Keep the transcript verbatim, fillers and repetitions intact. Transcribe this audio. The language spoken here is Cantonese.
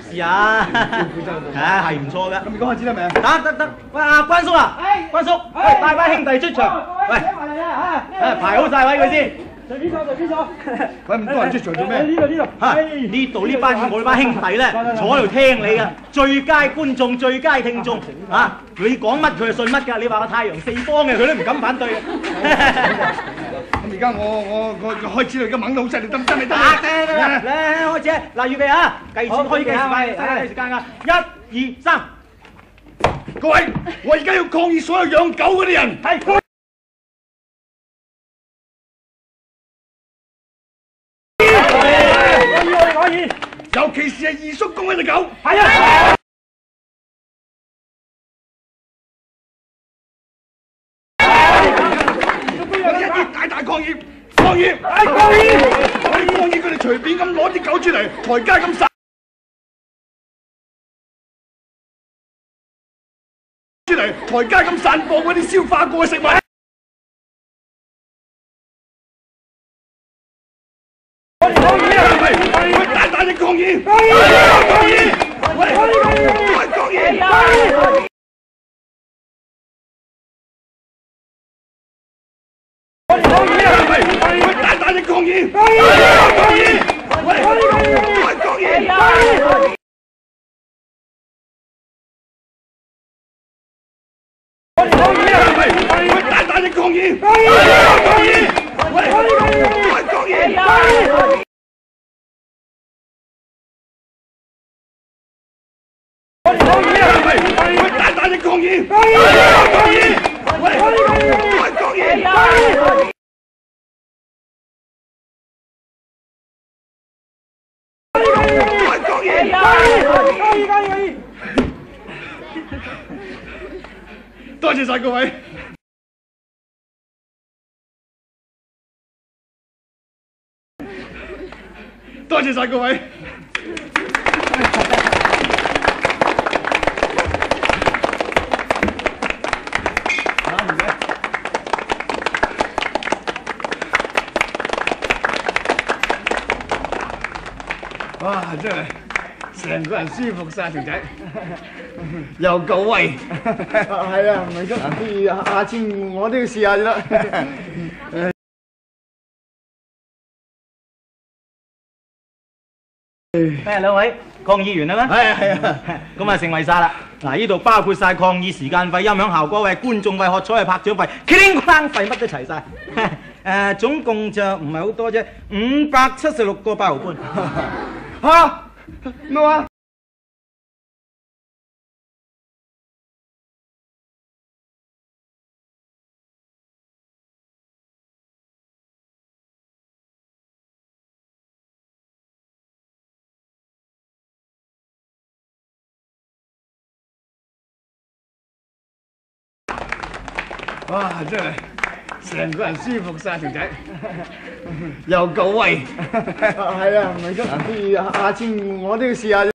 試下，啊係唔錯嘅。 咁而家開始啦未？ 得得得，喂阿關叔啊，關叔，喂帶班兄弟出場，喂，誒排好晒位佢先。 隨便坐，隨便坐。喂，咁多人出場做咩？ 呢度呢度，嚇呢度呢班我哋班兄弟咧，坐喺度聽你嘅，最佳觀眾、最佳聽眾啊！你講乜佢就信乜㗎，你話個太陽四方嘅佢都唔敢反對嘅。 咁而家我我我開始啦，而家猛到好犀利，得唔得？你得啊！得得得，嚟開始，嗱預備啊，計時開計時間，計時間啊，一二三， 各位，我而家要抗議所有養狗嗰啲人。係。尤其是係二叔公嗰隻狗。係啊！我哋一啲大大抗議，抗議！抗議！我哋抗議佢哋隨便咁攞啲狗出嚟，台階咁散出嚟，台階咁散播嗰啲消化過嘅食物。大大的抗議！抗議！抗議！喂，抗議！抗議！大大的抗議！抗議！喂，抗議！大大的抗議！抗議！喂，抗議！大大的抗議！抗議！喂，抗議！多謝晒各位。多謝晒各位。哇！真係成個人舒服晒，條仔又夠威。係啊，唔係咁，不如下次我都要試下先得。 誒兩位抗議完啦咩？ 係啊係啊， 咁啊成為晒啦。嗱，呢度包括晒抗議時間費、音響效果費、觀眾費、喝彩費、拍獎費、傾生費乜都齊晒。誒總共就唔係好多啫，五百七十六個八毫半。 嚇咩話？哇！真係成個人舒服晒，條仔又夠威。係啊，唔係咁，不如下次我都要試下。